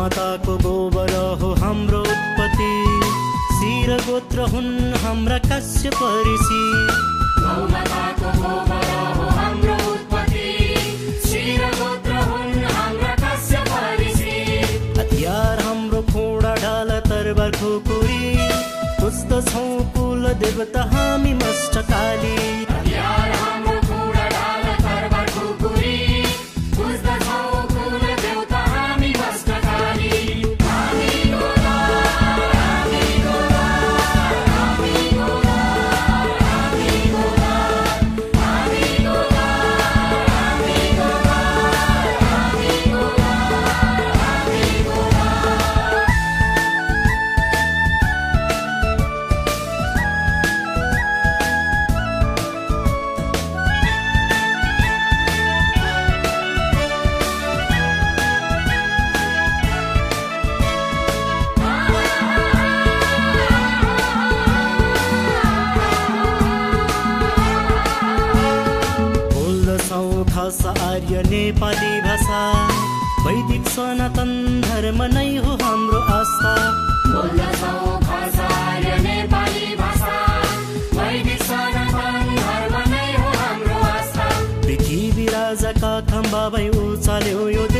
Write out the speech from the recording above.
माताको गोबर हो हाम्रो उत्पत्ति, शिर गोत्र हुन् हाम्रा काश्यप ऋषि। गौ माताको गोबर हो हाम्रो उत्पत्ति, शिर गोत्र हुन् हाम्रा काश्यप ऋषि। हतियार हाम्रो खोडा ढाल तरबार खुकुरी, पुज्दछौँ कुल देवता हामी मष्टकाली। हतियार हाम्रो खोडा ढाल तरबार खुकुरी, पुज्दछौँ कुल देवता हामी मष्टकाली। हामी गोरा, हामी गोरा, हामी गोरा, हामी गोरा, हामी गोरा, हामी गोरा, हामी गोरा, हामी गोरा। बोल्दछौँ खास आर्य नेपाली भाषा, वैदिक सनातन धर्म नै हो हाम्रो आस्था। बोल्दछौँ खास आर्य नेपाली भाषा, वैदिक सनातन धर्म नै हो हाम्रो आस्था। पृथ्वी राजाका खम्बा भई उचाल्यो यो